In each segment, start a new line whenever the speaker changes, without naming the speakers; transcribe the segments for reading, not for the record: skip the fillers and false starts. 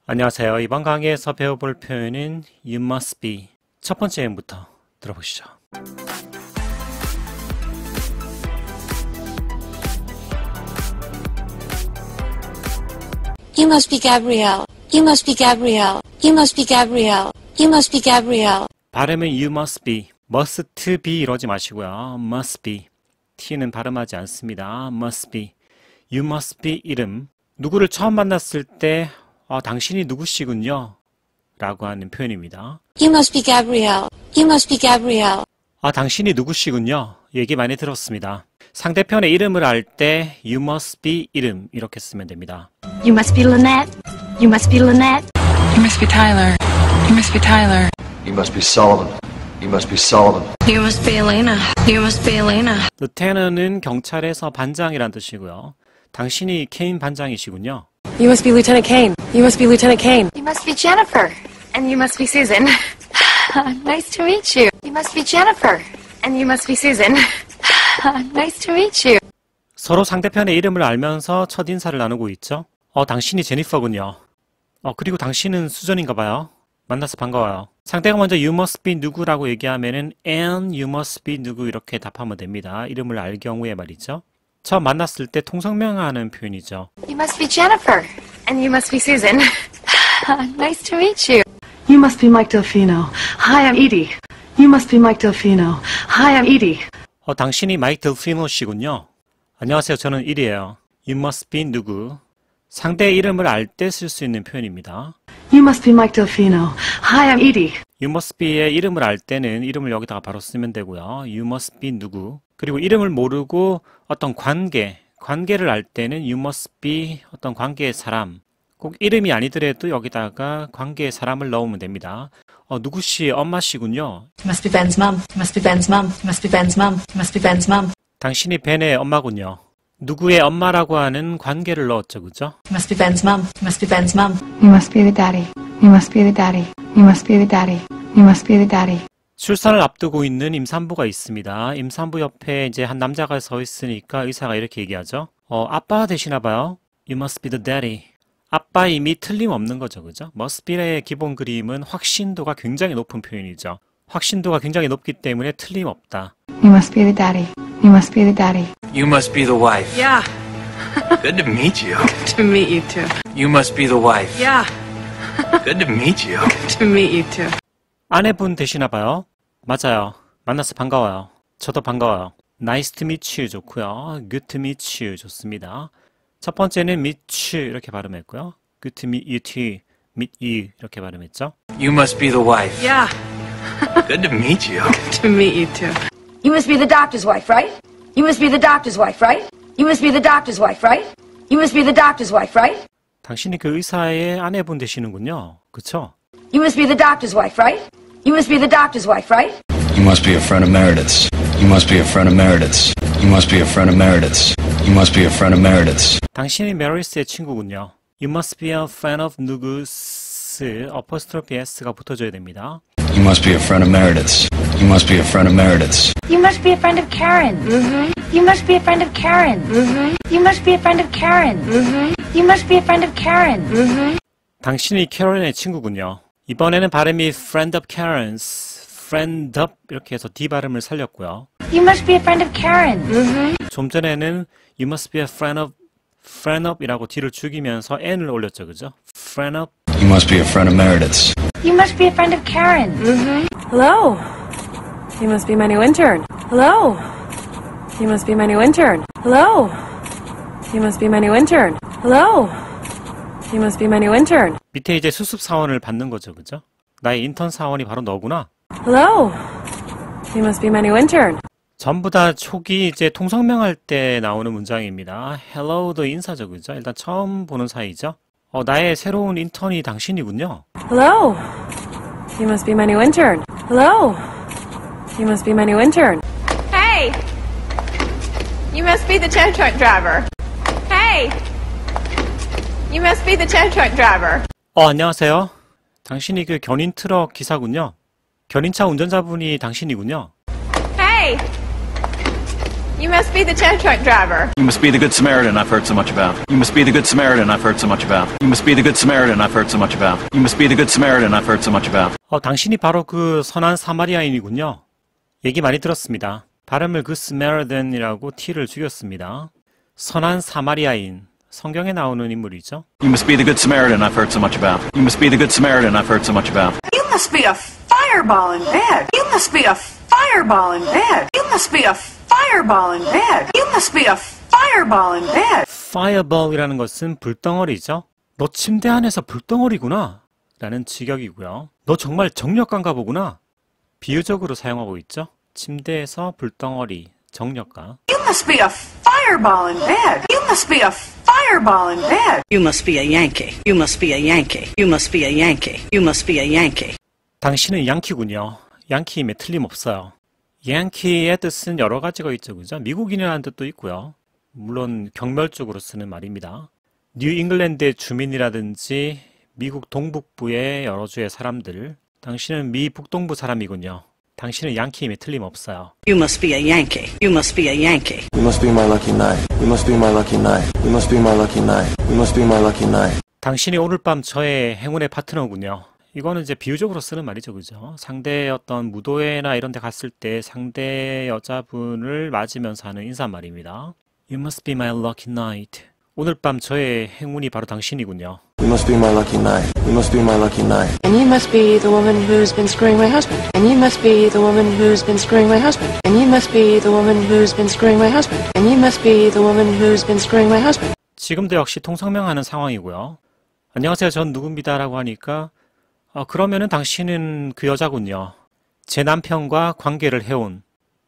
안녕하세요. 이번 강의에서 배워볼 표현은 You must be. 첫 번째 예문부터 들어보시죠.
You must be Gabrielle. You must be Gabrielle. You must be Gabrielle. You must be Gabrielle.
발음은 You must be. must be 이러지 마시고요. must be. t는 발음하지 않습니다. must be. You must be 이름. 누구를 처음 만났을 때 당신이 누구시군요 라고 하는 표현입니다.
You must be Gabrielle. You must be Gabrielle.
당신이 누구시군요. 얘기 많이 들었습니다. 상대편의 이름을 알 때 You must be 이름 이렇게 쓰면 됩니다.
You must be Lynette. You must be Lynette. You must be Tyler. You must be Tyler.
You must be Sullivan. You must be Sullivan.
You must be Elena. You must be Elena.
Lieutenant은 경찰에서 반장이란 뜻이고요. 당신이 케인 반장이시군요.
You must be Lieutenant Kane. You must be Lieutenant Kane.
You must be Jennifer. And you must be Susan. Nice to meet you. You must be Jennifer. And you must be Susan. Nice to meet you.
서로 상대편의 이름을 알면서 첫인사를 나누고 있죠. 당신이 제니퍼군요. 그리고 당신은 수전인가 봐요. 만나서 반가워요. 상대가 먼저 You must be 누구라고 얘기하면은 And you must be 누구 이렇게 답하면 됩니다. 이름을 알 경우에 말이죠. 처음 만났을 때 통성명하는 표현이죠.
You must be Jennifer. And you must be Susan. Nice to meet you.
You must be Mike Delfino. Hi, I'm Edie. You must be Mike Delfino. Hi, I'm Edie.
당신이 마이크 델피노 씨군요. 안녕하세요. 저는 일이에요. You must be 누구. 상대의 이름을 알 때 쓸 수 있는 표현입니다.
You must be Mike Delfino. Hi, I'm Edie.
You must be의 이름을 알 때는 이름을 여기다가 바로 쓰면 되고요. You must be 누구. 그리고 이름을 모르고 어떤 관계를 알 때는 You must be 어떤 관계의 사람. 꼭 이름이 아니더라도 여기다가 관계의 사람을 넣으면 됩니다. 누구씨 엄마시군요.
You must be Ben's mom. You must be Ben's mom. You must be Ben's mom. You must be Ben's mom.
당신이 벤의 엄마군요. 누구의 엄마라고 하는 관계를 넣었죠, 그죠?
You must be Ben's mom. You must be Ben's mom.
You must be the daddy. You must be the daddy. You must be the daddy. You must be the daddy.
출산을 앞두고 있는 임산부가 있습니다. 임산부 옆에 이제 한 남자가 서 있으니까 의사가 이렇게 얘기하죠. 아빠 되시나 봐요. You must be the daddy. 아빠임이 틀림없는 거죠, 그죠? must be의 기본 그림은 확신도가 굉장히 높은 표현이죠. 확신도가 굉장히 높기 때문에 틀림없다.
You must be the daddy. You must be the daddy.
You must be the wife.
Yeah.
Good to meet you.
To meet you too.
You must be the wife.
Yeah.
Good to meet you.
To meet you too.
아내분 되시나 봐요. 맞아요. 만나서 반가워요. 저도 반가워요. Nice to meet you 좋고요. Good to meet you 좋습니다. 첫 번째는 meet you 이렇게 발음했고요. Good to meet you too. meet you 이렇게 발음했죠.
You must be the wife.
Yeah.
Good to meet you.
To meet you too.
You must be the doctor's wife, right? You must be the doctor's wife, right? You must be the doctor's wife, right? You must be the doctor's wife, right?
당신이 그 의사의 아내분 되시는군요. 그쵸?
You must be the doctor's wife, right? You must be the doctor's wife, right?
You must be a friend of Meredith's. You must be a friend of Meredith's. You must be a friend of Meredith's. You must be a friend of Meredith's.
당신이 메리스의 친구군요. You must be a friend of 누구스 어퍼스트로피 s가 붙어줘야 됩니다.
You must be a friend of Meredith's. You must be a friend of Meredith's.
You must be a friend of Karen's. You must be a friend of Karen's. You must be a friend of Karen's. You must be a friend of Karen's.
당신이 캐런의 친구군요. 이번에는 발음이 friend of Karen's, friend of 이렇게 해서 D 발음을 살렸고요.
You must be a friend of Karen's.
좀 전에는 you must be a friend of 이라고 D를 죽이면서 N을 올렸죠, 그죠? friend of.
You must be a friend of Meredith's.
You must be a friend of Karen's.
Hello. You must be my new intern. Hello. You must be my new intern. Hello. You must be my new intern. Hello. You must be my new intern.
밑에 이제 수습 사원을 받는 거죠, 그죠? 나의 인턴 사원이 바로 너구나.
Hello. You must be my new intern.
전부 다 초기 이제 통성명할 때 나오는 문장입니다. Hello도 인사죠, 그죠? 일단 처음 보는 사이죠. 나의 새로운 인턴이 당신이군요.
Hello. You must be my new intern. Hello. You must be my new intern.
Hey! You must be the tow truck driver. Hey! You must be the tow truck driver.
안녕하세요. 당신이 그 견인 트럭 기사군요. 견인차 운전자분이 당신이군요.
Hey! You must be the tow truck driver.
You must be the good Samaritan I've heard so much about. You must be the good Samaritan I've heard so much about. You must be the good Samaritan I've heard so much about. You must be the good Samaritan I've heard so much about.
당신이 바로 그 선한 사마리아인이군요. 얘기 많이 들었습니다. 발음을 그 스메르덴이라고 T를 죽였습니다. 선한 사마리아인, 성경에 나오는 인물이죠.
You must be the good Samaritan I've heard so much about. You must be the good Samaritan I've heard so much about.
You must be a fireball in bed. You must be a fireball in bed. You must be a fireball in bed. You must be a fireball in bed.
Fireball이라는 것은 불덩어리죠. 너 침대 안에서 불덩어리구나 라는 직역이고요. 너 정말 정력가인가 보구나. 비유적으로 사용하고 있죠. 침대에서 불덩어리, 정력가.
You must be a fireball in bed. You must be a fireball in bed.
You must be a Yankee. You must be a Yankee. You must be a Yankee. You must be a Yankee.
당신은 양키군요. 양키임에 틀림없어요. 양키의 뜻은 여러 가지가 있죠. 그죠? 미국인이라는 뜻도 있고요. 물론 경멸적으로 쓰는 말입니다. 뉴 잉글랜드의 주민이라든지 미국 동북부의 여러 주의 사람들. 당신은 미 북동부 사람이군요. 당신은 양키임에 틀림없어요.
You must be a Yankee. You must be a Yankee.
You must be my lucky night. You must be my lucky night. You must be my lucky night. You must be my lucky night.
당신이 오늘 밤 저의 행운의 파트너군요. 이거는 이제 비유적으로 쓰는 말이죠. 그죠? 상대의 어떤 무도회나 이런 데 갔을 때 상대 여자분을 맞으면서 하는 인사말입니다. You must be my lucky night. 오늘 밤 저의 행운이 바로 당신이군요.
You must be my lucky night. You must be my lucky night.
And you must be the woman who's been screwing my husband. And you must be the woman who's been screwing my husband. And you must be the woman who's been screwing my husband. And you must be the woman who's been screwing my husband.
지금도 역시 통성명하는 상황이고요. 안녕하세요. 전 누굽니다. 라고 하니까 그러면은 당신은 그 여자군요. 제 남편과 관계를 해온.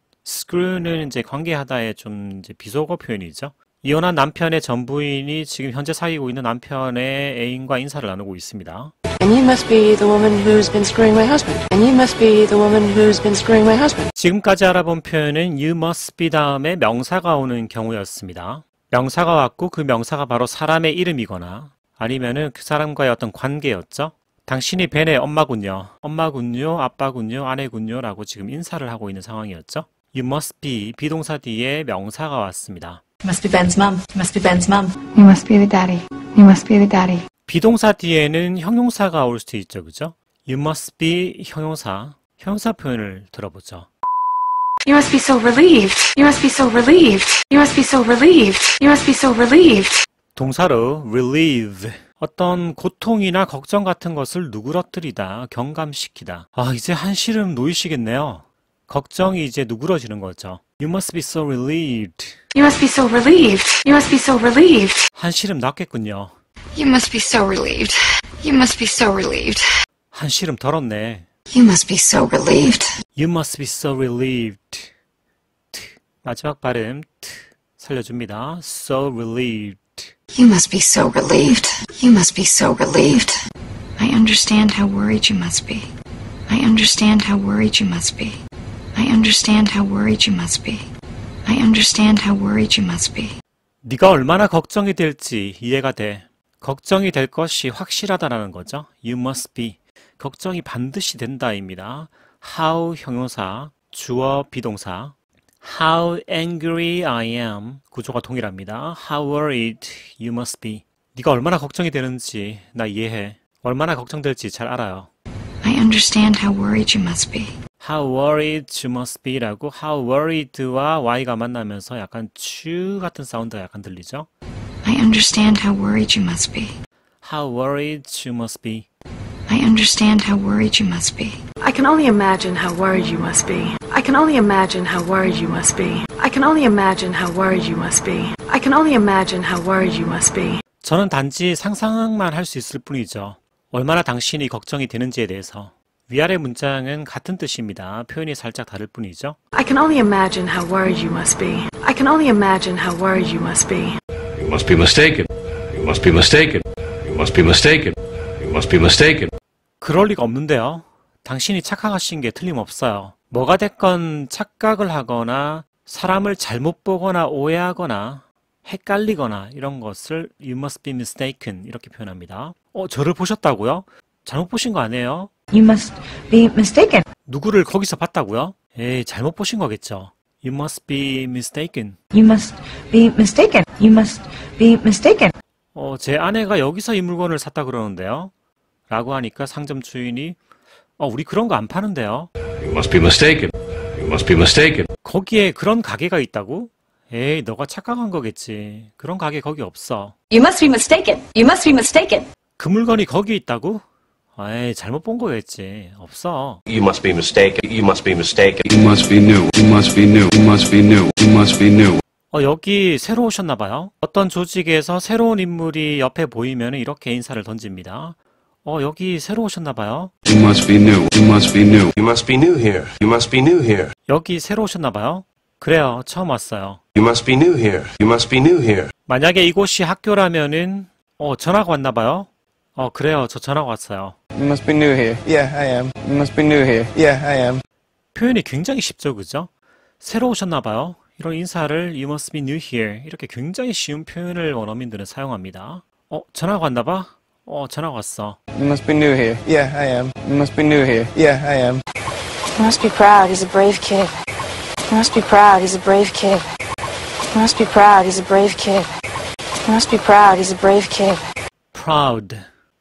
screw는 이제 관계하다의 좀 이제 비속어 표현이죠. 이혼한 남편의 전 부인이 지금 현재 사귀고 있는 남편의 애인과 인사를 나누고 있습니다.
And you must be the woman who's been screwing my husband. And you must be the woman who's been screwing my husband.
지금까지 알아본 표현은 you must be 다음에 명사가 오는 경우였습니다. 명사가 왔고 그 명사가 바로 사람의 이름이거나 아니면은 그 사람과의 어떤 관계였죠. 당신이 벤의 엄마군요. 엄마군요, 아빠군요, 아내군요 라고 지금 인사를 하고 있는 상황이었죠. You must be 비동사 뒤에 명사가 왔습니다.
You must be Ben's mom. You must be Ben's mom. You must be the daddy. You must be the daddy.
비동사 뒤에는 형용사가 올 수도 있죠. 그죠? You must be 형용사. 형용사 표현을 들어보죠.
You must be so relieved. You must be so relieved. You must be so relieved. You must be so relieved.
동사로 relieve. 어떤 고통이나 걱정 같은 것을 누그러뜨리다, 경감시키다. 이제 한시름 놓이시겠네요. 걱정이 이제 누그러지는 거죠. You must be so relieved.
You must be so relieved. You must be so relieved.
한시름 났겠군요.
You must be so relieved. You must be so relieved.
한시름 덜었네.
You must be so relieved.
You must be so relieved. 마지막 발음 살려줍니다. So relieved.
You must be so relieved. You must be so relieved. I understand how worried you must be. I understand how worried you must be. I understand how worried you must be. I understand how worried you must be.
네가 얼마나 걱정이 될지 이해가 돼. 걱정이 될 것이 확실하다라는 거죠. You must be. 걱정이 반드시 된다입니다. How 형용사, 주어 비동사. How angry I am. 구조가 동일합니다. How worried you must be. 네가 얼마나 걱정이 되는지 나 이해해. 얼마나 걱정될지 잘 알아요.
I understand how worried you must be.
How worried you must be 라고 how worried와 y가 만나면서 약간 츄 같은 사운드가 약간 들리죠?
I understand how worried you must be.
How worried you must be.
I understand how worried you must be.
I can only imagine how worried you must be. I can only imagine how worried you must be. I can only imagine how worried you must be. I can only imagine how worried you must be.
저는 단지 상상만 할 수 있을 뿐이죠. 얼마나 당신이 걱정이 되는지에 대해서. 위아래 문장은 같은 뜻입니다. 표현이 살짝 다를 뿐이죠.
I can only imagine how worried you must be. I can only imagine how worried you must be.
You must be mistaken. You must be mistaken. You must be mistaken. You must be mistaken.
그럴 리가 없는데요. 당신이 착각하신 게 틀림없어요. 뭐가 됐건 착각을 하거나 사람을 잘못 보거나 오해하거나 헷갈리거나 이런 것을 You must be mistaken 이렇게 표현합니다. 저를 보셨다고요? 잘못 보신 거 아니에요?
You must be mistaken.
누구를 거기서 봤다고요? 에이, 잘못 보신 거겠죠. You must be mistaken.
You must be mistaken. You must be mistaken.
제 아내가 여기서 이 물건을 샀다 그러는데요. 라고 하니까 상점 주인이 우리 그런 거 안 파는데요.
You must be mistaken. You must be mistaken.
거기에 그런 가게가 있다고? 에이, 너가 착각한 거겠지. 그런 가게 거기 없어.
You must be mistaken. You must be mistaken.
그 물건이 거기 있다고? 에이, 잘못 본 거겠지. 없어.
You must be mistaken. You must be mistaken.
You must be new. You must be new. You must be new. You must be new.
여기 새로 오셨나봐요. 어떤 조직에서 새로운 인물이 옆에 보이면 이렇게 인사를 던집니다. 여기 새로 오셨나봐요.
You must be new. You must be new.
You must be new here. You must be new here.
여기 새로 오셨나봐요. 그래요, 처음 왔어요.
You must be new here. You must be new here.
만약에 이곳이 학교라면은 전화가 왔나봐요. 그래요, 저 전화가 왔어요.
You must be new here.
Yeah, I am.
You must be new here.
Yeah, I am.
표현이 굉장히 쉽죠, 그죠? 새로 오셨나봐요. 이런 인사를 You must be new here 이렇게 굉장히 쉬운 표현을 원어민들은 사용합니다. 전화가 왔나봐? 전화가 왔어.
You must be new here.
Yeah, I am.
You must be new here.
Yeah, I am.
You must be proud, he's a brave kid. You must be proud, he's a brave kid. You must be proud, he's a brave kid. You must be proud, he's a brave kid.
Proud.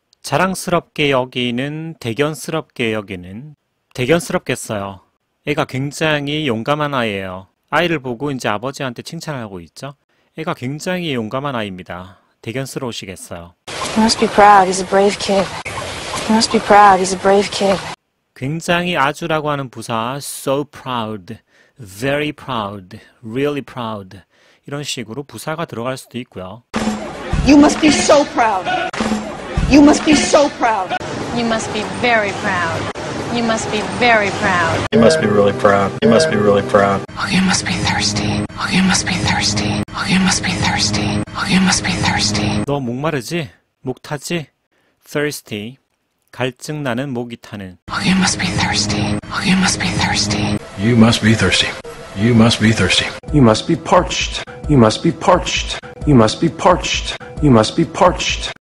자랑스럽게 여기는, 대견스럽게 여기는. 대견스럽겠어요. 애가 굉장히 용감한 아이예요. 아이를 보고 이제 아버지한테 칭찬하고 있죠. 애가 굉장히 용감한 아이입니다. 대견스러우시겠어요.
You must be proud, he's a brave kid. You must be proud, he's a brave kid.
굉장히 아주라고 하는 부사 so proud, very proud, really proud 이런 식으로 부사가 들어갈 수도 있고요.
You must be so proud. You must be so proud.
You must be very proud. You must be very proud.
You must be really proud. You must be really proud.
Oh, you must be thirsty. Oh, you must be thirsty. Oh, you must be thirsty. Oh, you must be thirsty.
너 목마르지? 목 타지? thirsty. 갈증 나는 목이 타는.
Oh, you must be thirsty. Oh, you must be thirsty.
You must be thirsty. You must be thirsty.
You must be parched. You must be parched. You must be parched. You must be parched.